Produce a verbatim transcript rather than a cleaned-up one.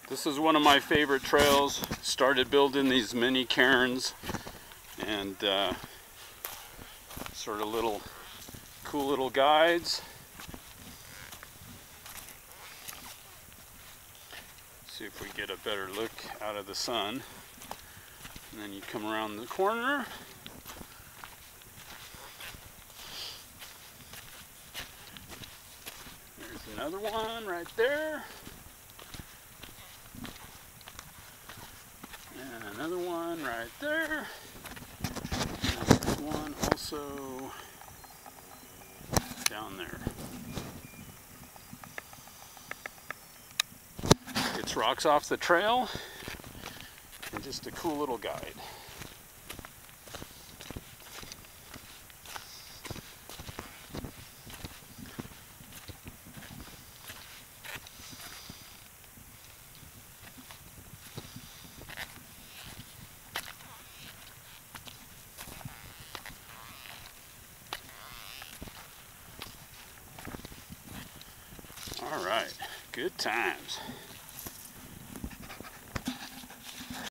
This is one of my favorite trails. Started building these mini cairns and uh, sort of little cool little guides. See if we get a better look out of the sun. And then you come around the corner. There's another one right there. And another one right there. And there's one also down there. It's rocks off the trail and just a cool little guide. All right, good times.